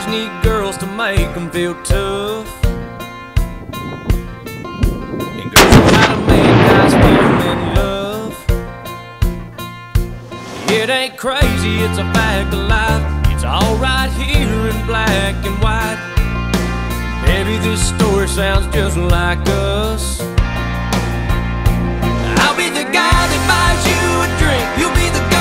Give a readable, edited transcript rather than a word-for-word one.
need girls to make them feel tough. And girls know how to make guys fall in love. It ain't crazy, it's a fact of life. It's all right here in black and white. Maybe this story sounds just like us. I'll be the guy that buys you a drink. You'll be the guy